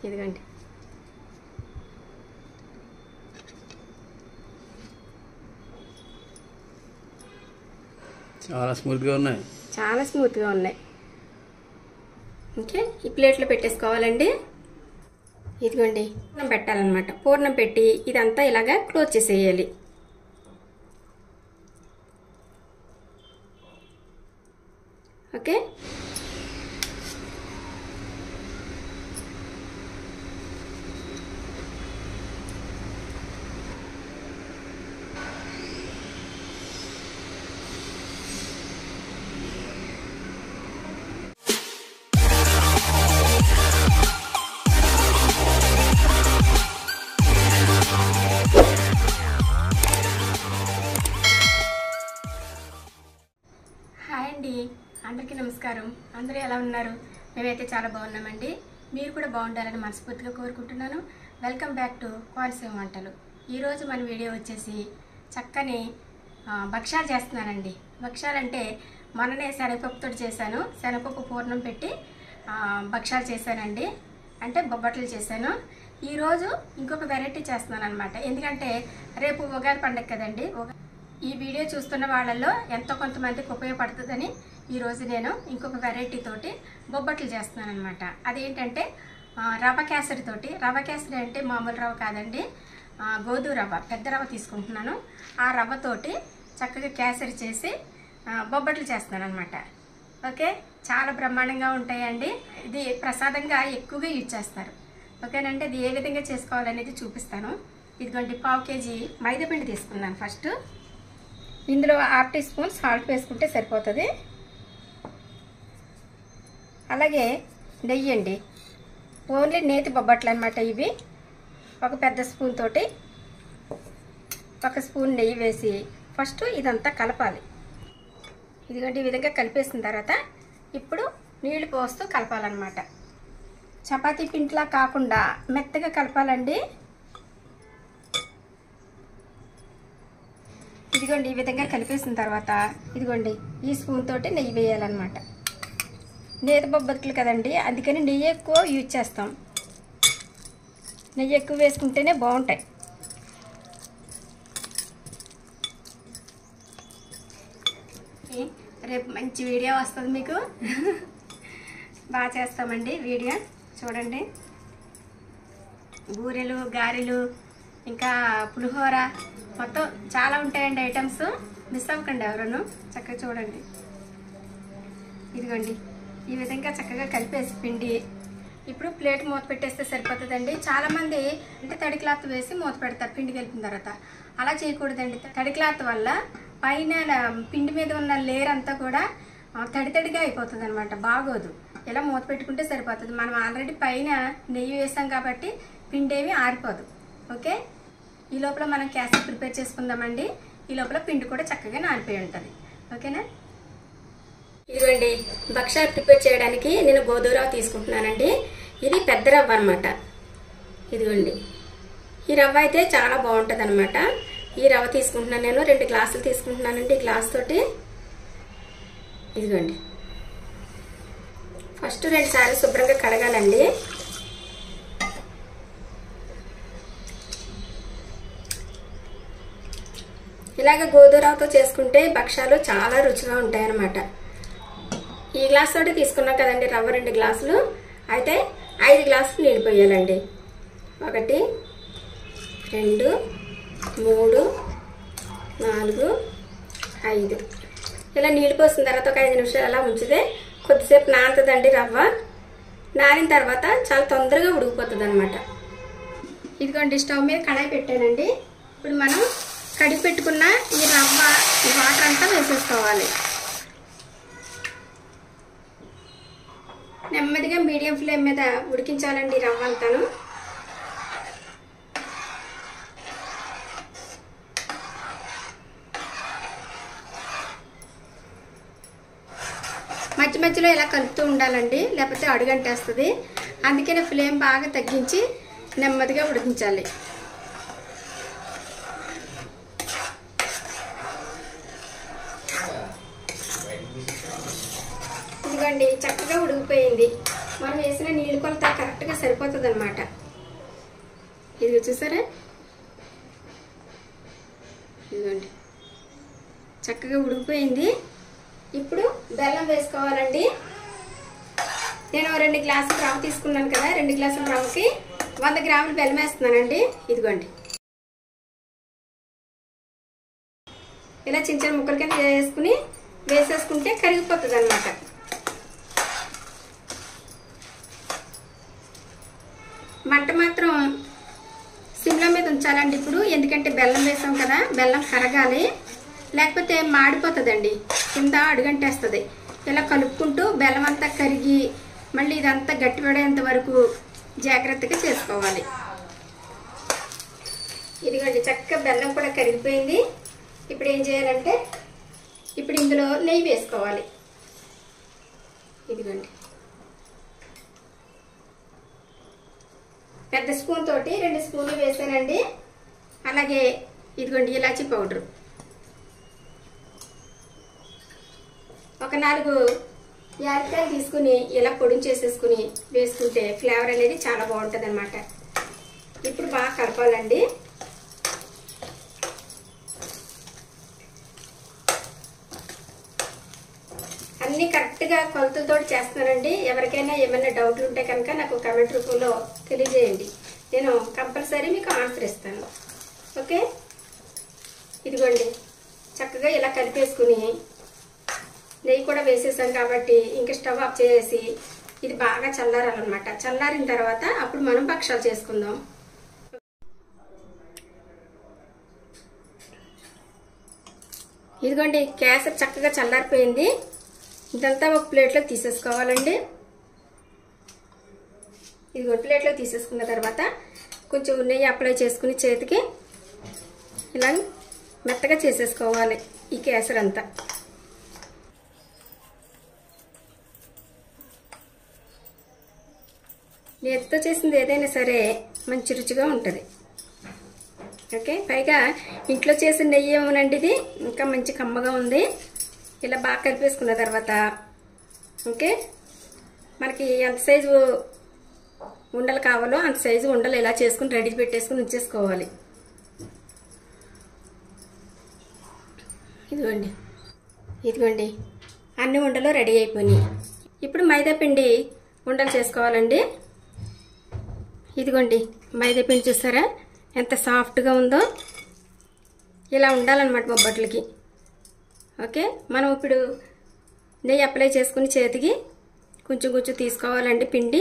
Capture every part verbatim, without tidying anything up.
ఇదిగోండి. చాలా స్మూత్గా ఉన్నాయి, చాలా స్మూత్గా ఉన్నాయి. ఓకే, ఈ ప్లేట్లో పెట్టేసుకోవాలండి. ఇదిగోండి, పూర్ణం పెట్టాలన్నమాట. పూర్ణం పెట్టి ఇదంతా ఇలాగా క్లోజ్ చేసేయాలి. ఓకే, అందరికీ నమస్కారం. అందరూ ఎలా ఉన్నారు? మేమైతే చాలా బాగున్నామండి. మీరు కూడా బాగుండాలని మనస్ఫూర్తిగా కోరుకుంటున్నాను. వెల్కమ్ బ్యాక్ టు కోనసీమ వంటలు. ఈరోజు మన వీడియో వచ్చేసి చక్కని భక్షాలు చేస్తున్నానండి. భక్షాలు అంటే మొన్ననే శనగపప్పుతో చేశాను. శనగపప్పు పూర్ణం పెట్టి భక్షాలు చేశానండి, అంటే బొబ్బట్లు చేశాను. ఈరోజు ఇంకొక వెరైటీ చేస్తున్నాను అనమాట. ఎందుకంటే రేపు ఉగాది పండుగ కదండి. ఈ వీడియో చూస్తున్న వాళ్ళల్లో ఎంతో కొంతమందికి ఉపయోగపడుతుందని ఈరోజు నేను ఇంకొక వెరైటీ తోటి బొబ్బట్లు చేస్తున్నాను అనమాట. అదేంటంటే రవ్వ కేసరి తోటి. రవ్వ కేసరి అంటే మామూలు రవ్వ కాదండి, గోధుమ రవ్వ, పెద్ద రవ్వ తీసుకుంటున్నాను. ఆ రవ్వతోటి చక్కగా కేసరి చేసి బొబ్బట్లు చేస్తున్నాను అనమాట. ఓకే, చాలా బ్రహ్మాండంగా ఉంటాయండి. ఇది ప్రసాదంగా ఎక్కువగా యూజ్ చేస్తారు. ఓకేనంటే ఇది ఏ విధంగా చేసుకోవాలనేది చూపిస్తాను. ఇదిగోండి, పావు కేజీ మైదా పిండి తీసుకున్నాను. ఫస్ట్ ఇందులో హాఫ్ టీ స్పూన్ సాల్ట్ వేసుకుంటే సరిపోతుంది. అలాగే నెయ్యి అండి, ఓన్లీ నేతి బొబ్బట్లు అనమాట ఇవి. ఒక పెద్ద స్పూన్ తోటి ఒక స్పూన్ నెయ్యి వేసి ఫస్ట్ ఇదంతా కలపాలి. ఇదిగోండి, ఈ విధంగా కలిపేసిన తర్వాత ఇప్పుడు నీళ్లు పోస్తూ కలపాలన్నమాట. చపాతీ పిండిలా కాకుండా మెత్తగా కలపాలండి. ఇదిగోండి, ఈ విధంగా కలిపేసిన తర్వాత ఇదిగోండి ఈ స్పూన్ తోటి నెయ్యి వేయాలన్నమాట. నేతి బొబ్బట్లు కదండి, అందుకని నెయ్యి ఎక్కువ యూజ్ చేస్తాం. నెయ్యి ఎక్కువ వేసుకుంటేనే బాగుంటాయి. రేపు మంచి వీడియో వస్తుంది మీకు. బాగా చేస్తామండి వీడియో, చూడండి. బూరెలు, గారెలు, ఇంకా పులిహోర, మొత్తం చాలా ఉంటాయండి ఐటమ్స్. మిస్ అవ్వకండి ఎవరను, చక్కగా చూడండి. ఇదిగోండి, ఈ విధంగా చక్కగా కలిపేసి పిండి ఇప్పుడు ప్లేట్ మూత పెట్టేస్తే సరిపోతుందండి. చాలామంది అంటే తడి క్లాత్ వేసి మూత పెడతారు పిండి కలిపిన తర్వాత. అలా చేయకూడదండి. తడి క్లాత్ వల్ల పైన పిండి మీద ఉన్న లేయర్ అంతా కూడా తడి తడిగా అయిపోతుంది అనమాట, బాగోదు. ఇలా మూత పెట్టుకుంటే సరిపోతుంది. మనం ఆల్రెడీ పైన నెయ్యి వేసాం కాబట్టి పిండి ఏమి ఆరిపోదు. ఓకే, ఈ లోపల మనం కేసరి ప్రిపేర్ చేసుకుందామండి. ఈ లోపల పిండి కూడా చక్కగా నానిపోయి ఉంటుంది. ఓకేనా? ఇదిగోండి, భక్షాలు ప్రిపేర్ చేయడానికి నేను గోధుమ రవ్వ తీసుకుంటున్నానండి. ఇది పెద్ద రవ్వ అనమాట. ఇదిగోండి, ఈ రవ్వ అయితే చాలా బాగుంటుంది అనమాట. ఈ రవ్వ తీసుకుంటున్నాను నేను. రెండు గ్లాసులు తీసుకుంటున్నానండి. ఈ గ్లాస్ తోటి ఇదిగోండి ఫస్ట్ రెండు సార్లు శుభ్రంగా కడగాలండి. ఇలాగ గోధుమ రవ్వతో చేసుకుంటే భక్షాలు చాలా రుచిగా ఉంటాయి అన్నమాట. ఈ గ్లాస్ తోటి తీసుకున్నాం కదండి రవ్వ, రెండు గ్లాసులు. అయితే ఐదు గ్లాసులు నీళ్ళు పోయాలండి. ఒకటి, రెండు, మూడు, నాలుగు, ఐదు. ఇలా నీళ్ళు పోసిన తర్వాత ఒక ఐదు నిమిషాలు అలా ఉంచితే కొద్దిసేపు నానుతుందండి రవ్వ. నానిన తర్వాత చాలా తొందరగా ఉడికిపోతుంది అనమాట. ఇదిగోండి, స్టవ్ మీద కడాయి పెట్టానండి. ఇప్పుడు మనం కడిగి పెట్టుకున్న ఈ రవ్వ, ఈ వాటర్ అంతా వేసేసుకోవాలి. నెమ్మదిగా మీడియం ఫ్లేమ్ మీద ఉడికించాలండి రవ్వ అంతాను. మధ్య మధ్యలో ఇలా కలుపుతూ ఉండాలండి, లేకపోతే అడుగంటేస్తుంది. అందుకనే ఫ్లేమ్ బాగా తగ్గించి నెమ్మదిగా ఉడికించాలి. ఇదిగోండి, చక్కగా ఉడికిపోయింది. మనం వేసిన నీళ్ళు కొలత కరెక్ట్గా సరిపోతుంది అనమాట. ఇది చూసారా, ఇదిగోండి చక్కగా ఉడికిపోయింది. ఇప్పుడు బెల్లం వేసుకోవాలండి. నేను రెండు గ్లాసులు రవ్వ తీసుకున్నాను కదా, రెండు గ్లాసుల రవ్వకి వంద గ్రాములు బెల్లం వేస్తున్నానండి. ఇదిగోండి ఇలా చిన్న చిన్న ముక్కల కింద వేసుకుని వేసేసుకుంటే కరిగిపోతుంది అనమాట. మంట మాత్రం సిమ్లో మీద ఉంచాలండి ఇప్పుడు, ఎందుకంటే బెల్లం వేసాం కదా, బెల్లం కరగాలి, లేకపోతే మాడిపోతుందండి, కింద అడుగంటేస్తుంది. ఇలా కలుపుకుంటూ బెల్లం అంతా కరిగి మళ్ళీ ఇదంతా గట్టిపడేంత వరకు జాగ్రత్తగా చేసుకోవాలి. ఇదిగోండి చక్కగా బెల్లం కూడా కరిగిపోయింది. ఇప్పుడు ఏం చేయాలంటే ఇప్పుడు ఇందులో నెయ్యి వేసుకోవాలి. ఇదిగోండి పెద్ద స్పూన్ తోటి రెండు స్పూన్లు వేసానండి. అలాగే ఇదిగోండి ఇలాచీ పౌడర్, ఒక నాలుగు యాలక్కాయలు తీసుకుని ఇలా పొడి చేసేసుకుని వేసుకుంటే ఫ్లేవర్ అనేది చాలా బాగుంటుంది అనమాట. ఇప్పుడు బాగా కలపాలండి. అన్నీ కరెక్ట్గా కొలతలతో చేస్తున్నానండి. ఎవరికైనా ఏమైనా డౌట్లు ఉంటే కనుక నాకు కామెంట్ రూపంలో తెలియజేయండి, నేను కంపల్సరీ మీకు ఆన్సర్ ఇస్తాను. ఓకే, ఇదిగోండి చక్కగా ఇలా కలిపేసుకుని నెయ్యి కూడా వేసేసాం కాబట్టి ఇంక స్టవ్ ఆఫ్ చేసి ఇది బాగా చల్లారాలన్నమాట. చల్లారిన తర్వాత అప్పుడు మనం భక్షాలు చేసుకుందాం. ఇదిగోండి కేసరి చక్కగా చల్లారిపోయింది. ఇదంతా ఒక ప్లేట్లో తీసేసుకోవాలండి. ఇదిగో ప్లేట్లో తీసేసుకున్న తర్వాత కొంచెం నెయ్యి అప్లై చేసుకుని చేతికి ఇలా మెత్తగా చేసేసుకోవాలి ఈ కేసరి అంతా. నేతితో చేసింది ఏదైనా సరే మంచి రుచిగా ఉంటుంది. ఓకే, పైగా ఇంట్లో చేసిన నెయ్యి ఏమోనండి, ఇది ఇంకా మంచి కమ్మగా ఉంది. ఇలా బాగా కలిపేసుకున్న తర్వాత ఓకే, మనకి ఎంత సైజు ఉండలు కావాలో అంత సైజు ఉండలు ఇలా చేసుకుని రెడీ పెట్టేసుకుని ఉంచేసుకోవాలి. ఇదిగోండి ఇదిగోండి అన్ని ఉండలు రెడీ అయిపోయినాయి. ఇప్పుడు మైదా పిండి ఉండలు చేసుకోవాలండి. ఇదిగోండి మైదా పిండి చూసారా ఎంత సాఫ్ట్గా ఉందో, ఇలా ఉండాలన్నమాట బొబ్బట్లకి. ఓకే, మనం ఇప్పుడు నెయ్యి అప్లై చేసుకుని చేతికి కొంచెం కొంచెం తీసుకోవాలండి పిండి.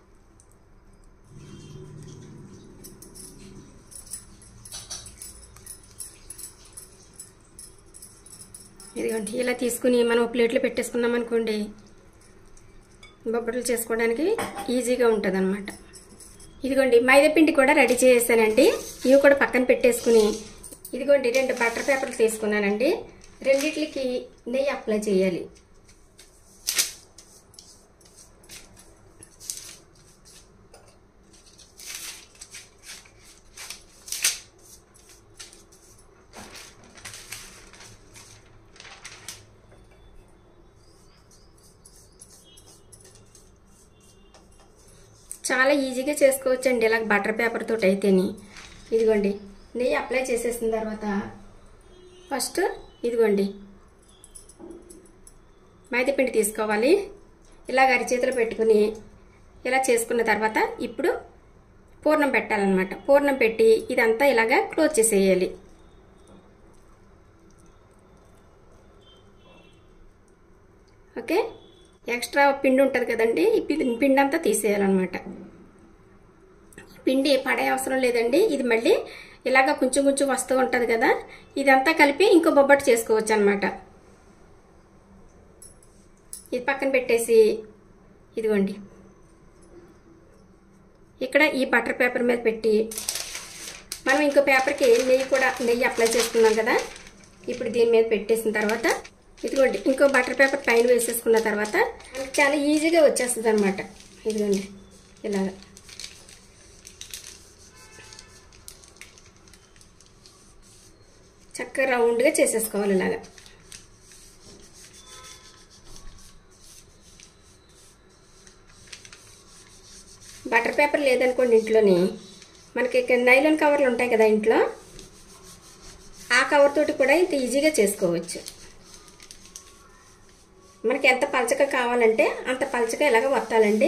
ఇదిగోండి ఇలా తీసుకుని మనం ప్లేట్లో పెట్టేసుకున్నాం అనుకోండి, బొబ్బట్లు చేసుకోవడానికి ఈజీగా ఉంటుంది అన్నమాట. ఇదిగోండి మైదా పిండి కూడా రెడీ చేసేసానండి. ఇవి కూడా పక్కన పెట్టేసుకుని ఇదిగోండి రెండు బటర్ పేపర్లు తీసుకున్నానండి. రెండిట్లకి నెయ్యి అప్లై చేయాలి. చాలా ఈజీగా చేసుకోవచ్చండి ఇలా బటర్ పేపర్ తోటి అయితేని. ఇదిగోండి నెయ్యి అప్లై చేసేసిన తర్వాత ఫస్ట్ ఇదిగోండి మైదాపిండి తీసుకోవాలి. ఇలా అరిచేతిలో పెట్టుకుని ఇలా చేసుకున్న తర్వాత ఇప్పుడు పూర్ణం పెట్టాలన్నమాట. పూర్ణం పెట్టి ఇదంతా ఇలాగా క్లోజ్ చేసేయాలి. ఓకే, ఎక్స్ట్రా పిండి ఉంటుంది కదండి, ఈ పిండి అంతా తీసేయాలన్నమాట. పిండి పడే అవసరం లేదండి, ఇది మళ్ళీ ఇలాగ కొంచెం కొంచెం వస్తూ ఉంటుంది కదా, ఇదంతా కలిపి ఇంకో బొబ్బట్టు చేసుకోవచ్చు అనమాట. ఇది పక్కన పెట్టేసి ఇదిగోండి ఇక్కడ ఈ బటర్ పేపర్ మీద పెట్టి మనం ఇంకో పేపర్కి నెయ్యి కూడా నెయ్యి అప్లై చేసుకున్నాం కదా, ఇప్పుడు దీని మీద పెట్టేసిన తర్వాత ఇదిగోండి ఇంకో బటర్ పేపర్ పైన వేసేసుకున్న తర్వాత చాలా ఈజీగా వచ్చేస్తుంది అనమాట. ఇదిగోండి ఇలాగ చక్కగా రౌండ్గా చేసేసుకోవాలి. ఇలాగా లేదనుకోండి ఇంట్లోని మనకి నైలాన్ కవర్లు ఉంటాయి కదా ఇంట్లో, ఆ కవర్ తోటి కూడా ఇంత ఈజీగా చేసుకోవచ్చు. మనకి ఎంత పలచగా కావాలంటే అంత పలచగా ఇలాగ వత్తాలండి.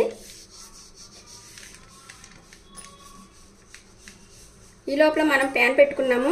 ఈ లోపల మనం ప్యాన్ పెట్టుకున్నాము.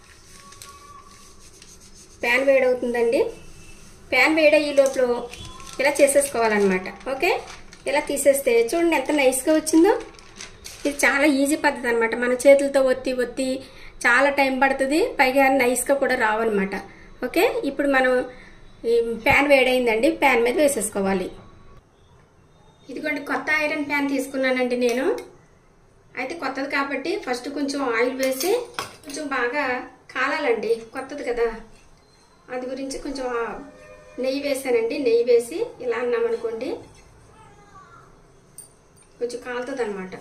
ప్యాన్ వేడవుతుందండి. ప్యాన్ వేడే ఈ లోపల ఇలా చేసేసుకోవాలన్నమాట. ఓకే, ఇలా తీసేస్తే చూడండి ఎంత నైస్గా వచ్చిందో. ఇది చాలా ఈజీ పద్ధతి అనమాట. మన చేతులతో ఒత్తి ఒత్తి చాలా టైం పడుతుంది, పైగా నైస్గా కూడా రావన్నమాట. ఓకే, ఇప్పుడు మనం ఈ ప్యాన్ వేడైందండి, ప్యాన్ మీద వేసేసుకోవాలి. ఇదిగోండి కొత్త ఐరన్ ప్యాన్ తీసుకున్నానండి నేను. అయితే కొత్తది కాబట్టి ఫస్ట్ కొంచెం ఆయిల్ వేసి కొంచెం బాగా కాలాలండి, కొత్తది కదా, అది గురించి కొంచెం నెయ్యి వేసానండి. నెయ్యి వేసి ఇలా అన్నామనుకోండి కొంచెం కాలుతుంది అనమాట.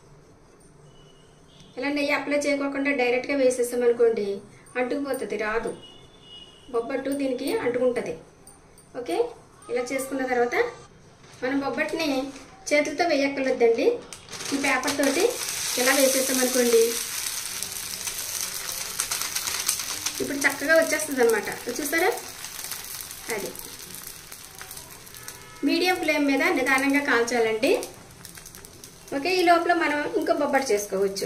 ఇలా నెయ్యి అప్లై చేయకోకుండా డైరెక్ట్గా వేసేసామనుకోండి అంటుకుపోతుంది, రాదు. బొబ్బట్టు దీనికి అంటుకుంటుంది. ఓకే, ఇలా చేసుకున్న తర్వాత మనం బొబ్బట్టుని చేతులతో వేయక్కర్లేదండి. ఈ పేపర్ తోటి ఇలా వేసేసామనుకోండి ఇప్పుడు చక్కగా వచ్చేస్తుంది అనమాట. చూసారా, అది మీడియం ఫ్లేమ్ మీద నిదానంగా కాల్చాలండి. ఓకే, ఈ లోపల మనం ఇంకో బొబ్బట్టు చేసుకోవచ్చు.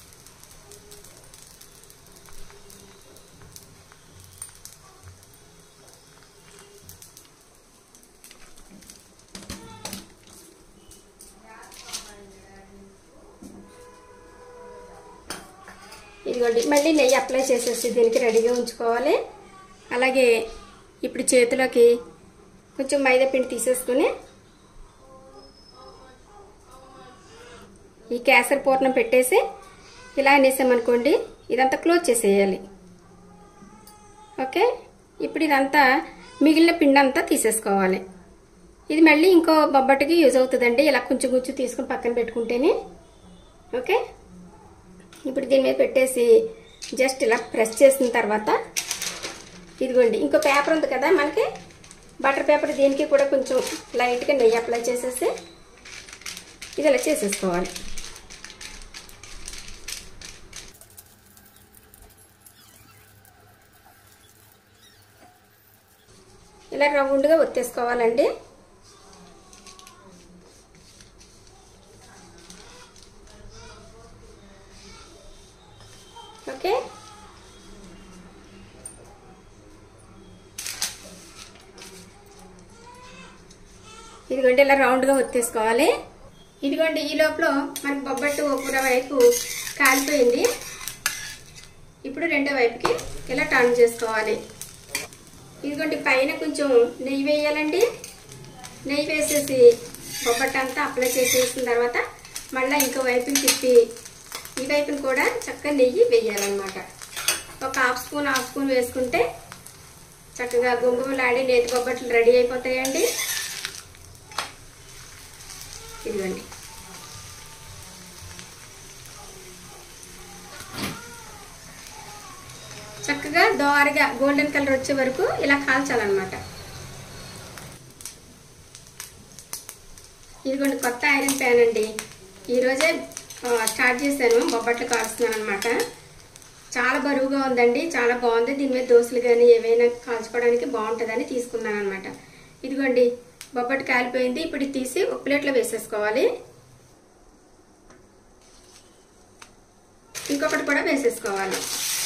ఇదిగోండి మళ్ళీ నెయ్యి అప్లై చేసేసి దీనికి రెడీగా ఉంచుకోవాలి. అలాగే ఇప్పుడు చేతిలోకి కొంచెం మైదా పిండి తీసేసుకుని ఈ కేసర పూర్ణం పెట్టేసి ఇలా అనేసామనుకోండి ఇదంతా క్లోజ్ చేసేయాలి. ఓకే, ఇప్పుడు ఇదంతా మిగిలిన పిండి అంతా తీసేసుకోవాలి. ఇది మళ్ళీ ఇంకో బొబ్బట్టుకి యూజ్ అవుతుందండి, ఇలా కొంచెం కొంచెం తీసుకుని పక్కన పెట్టుకుంటేనే. ఓకే, ఇప్పుడు దీని మీద పెట్టేసి జస్ట్ ఇలా ప్రెస్ చేసిన తర్వాత ఇదిగోండి ఇంకో పేపర్ ఉంది కదా మనకి, బటర్ పేపర్, దీనికి కూడా కొంచెం లైట్గా నెయ్యి అప్లై చేసేసి ఇది ఇలా చేసేసుకోవాలి. ఇలా రౌండ్గా ఒత్తేసుకోవాలండి. ఓకే, ఇదిగోండి ఇలా రౌండ్గా ఒత్తేసుకోవాలి. ఇదిగోండి ఈ లోపల మనకి బొబ్బట్టు ఒక వైపు కాలిపోయింది. ఇప్పుడు రెండో వైపుకి ఇలా టర్న్ చేసుకోవాలి. ఇదిగోండి పైన కొంచెం నెయ్యి వేయాలండి. నెయ్యి వేసేసి బొబ్బట్టు అంతా అప్లై చేసేసిన తర్వాత మళ్ళీ ఇంకో వైపుని తిప్పి ఈ వైపుని కూడా చక్కగా నెయ్యి వేయాలన్నమాట. ఒక హాఫ్ స్పూన్ హాఫ్ స్పూన్ వేసుకుంటే చక్కగా గుంగుమలాడి నేతి బొబ్బట్లు రెడీ అయిపోతాయండి. ఇదిగోండి చక్కగా దోరగా గోల్డెన్ కలర్ వచ్చే వరకు ఇలా కాల్చాలన్నమాట. ఇదిగోండి కొత్త ఐరన్ ప్యాన్ అండి, ఈరోజే స్టార్ట్ చేశాను, బొబ్బట్లు కాల్చుతున్నాను అనమాట. చాలా బరువుగా ఉందండి, చాలా బాగుంది. దీని మీద దోశలు కానీ ఏవైనా కాల్చుకోవడానికి బాగుంటుందని తీసుకున్నాను అనమాట. ఇదిగోండి బొబ్బట్టు కాలిపోయింది. ఇప్పుడు తీసి ఒక ప్లేట్లో వేసేసుకోవాలి. ఇంకొకటి కూడా వేసేసుకోవాలి.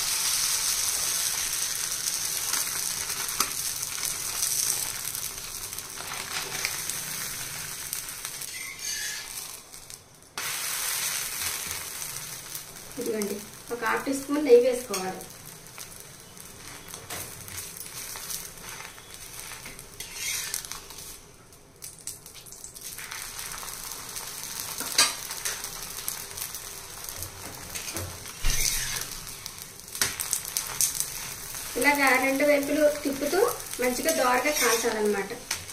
ఇదిగోండి ఒక హాఫ్ టీ స్పూన్ నెయ్యి వేసుకోవాలి. ఇలాగా రెండు వైపులు తిప్పుతూ మంచిగా దోరగా కాల్చాలన్నమాట.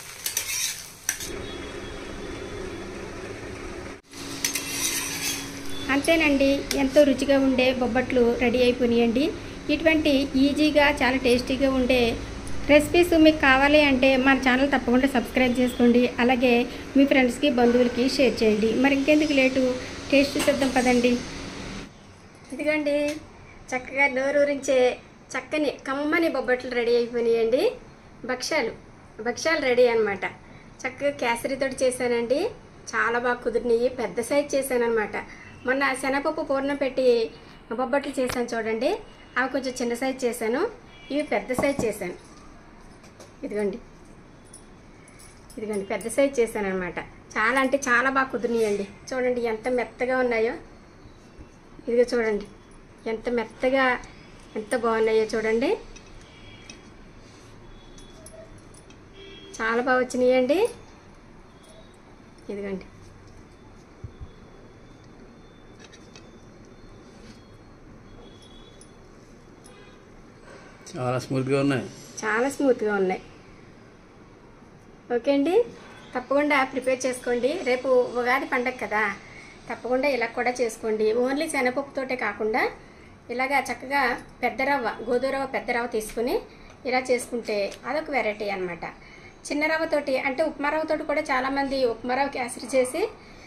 అంతేనండి, ఎంతో రుచిగా ఉండే బొబ్బట్లు రెడీ అయిపోయినాయండి. ఇటువంటి ఈజీగా చాలా టేస్టీగా ఉండే రెసిపీస్ మీకు కావాలి అంటే మన ఛానల్ తప్పకుండా సబ్స్క్రైబ్ చేసుకోండి. అలాగే మీ ఫ్రెండ్స్కి బంధువులకి షేర్ చేయండి. మరి ఇంకెందుకు లేటు, టేస్ట్ చూద్దాం పదండి. ఇదిగోండి చక్కగా నోరూరించే చక్కని కమ్మని బొబ్బట్లు రెడీ అయిపోయినాయండి. భక్ష్యాలు భక్ష్యాలు రెడీ అనమాట. చక్కగా కేసరితోటి చేశానండి, చాలా బాగా కుదిరినాయి. పెద్ద సైజ్ చేశాను అనమాట. మొన్న శనగపప్పు పూర్ణం పెట్టి బొబ్బట్లు చేశాను చూడండి, అవి కొంచెం చిన్న సైజ్ చేశాను, ఇవి పెద్ద సైజ్ చేశాను. ఇదిగోండి ఇదిగోండి పెద్ద సైజ్ చేశాను అనమాట. చాలా అంటే చాలా బాగా కుదిరినాయండి. చూడండి ఎంత మెత్తగా ఉన్నాయో, ఇదిగో చూడండి ఎంత మెత్తగా ఎంత బాగున్నాయో చూడండి, చాలా బాగా వచ్చినాయండి. ఇదిగోండి చాలా స్మూత్గా ఉన్నాయి, చాలా స్మూత్గా ఉన్నాయి. ఓకే అండి, తప్పకుండా ప్రిపేర్ చేసుకోండి. రేపు ఉగాది పండగ కదా, తప్పకుండా ఇలా కూడా చేసుకోండి. ఓన్లీ శనగపప్పుతోటే కాకుండా ఇలాగా చక్కగా పెద్ద రవ్వ, గోధుమ రవ్వ పెద్ద రవ్వ తీసుకుని ఇలా చేసుకుంటే అదొక వెరైటీ అనమాట. చిన్న రవ్వతోటి అంటే ఉప్మా రవ్వతోటి కూడా చాలామంది ఉప్మా రవ్వ కేసరి చేసి,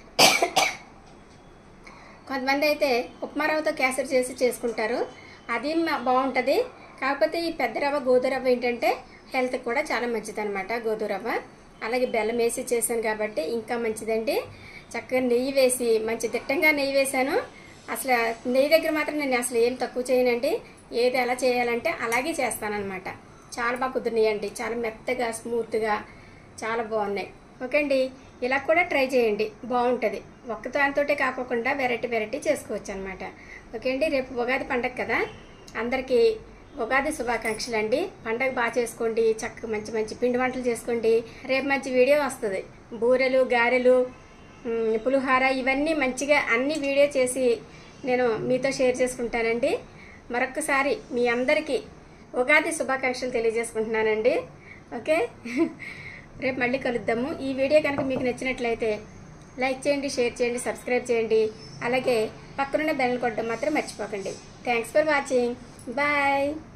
కొంతమంది అయితే ఉప్మా రవ్వతో కేసరి చేసి చేసుకుంటారు, అది బాగుంటుంది. కాకపోతే ఈ పెద్ద రవ్వ గోధుమ రవ్వ ఏంటంటే హెల్త్ కూడా చాలా మంచిది అనమాట. గోధుమ రవ్వ అలాగే బెల్లం వేసి చేశాను కాబట్టి ఇంకా మంచిదండి. చక్కగా నెయ్యి వేసి మంచి దిట్టంగా నెయ్యి వేసాను. అసలు నెయ్యి దగ్గర మాత్రం నేను అసలు ఏం తక్కువ చేయనండి. ఏది ఎలా చేయాలంటే అలాగే చేస్తానన్నమాట. చాలా బాగా కుదిరినాయండి, చాలా మెత్తగా స్మూత్గా చాలా బాగున్నాయి. ఓకే అండి, ఇలా కూడా ట్రై చేయండి, బాగుంటుంది. ఒక్క దానితోటే కాకుండా వెరైటీ వెరైటీ చేసుకోవచ్చు అనమాట. ఓకే అండి, రేపు ఉగాది పండగ కదా, అందరికీ ఉగాది శుభాకాంక్షలు అండి. పండగ బాగా చేసుకోండి, చక్కగా మంచి మంచి పిండి వంటలు చేసుకోండి. రేపు మంచి వీడియో వస్తుంది, బూరెలు గారెలు పులిహోర ఇవన్నీ మంచిగా అన్ని వీడియో చేసి నేను మీతో షేర్ చేసుకుంటానండి. మరొక్కసారి మీ అందరికీ ఉగాది శుభాకాంక్షలు తెలియజేసుకుంటున్నానండి. ఓకే, రేపు మళ్ళీ కలుద్దాము. ఈ వీడియో కనుక మీకు నచ్చినట్లయితే లైక్ చేయండి, షేర్ చేయండి, సబ్స్క్రైబ్ చేయండి. అలాగే పక్కనున్న బెల్ కొట్టడం మాత్రం మర్చిపోకండి. Thanks for watching, bye.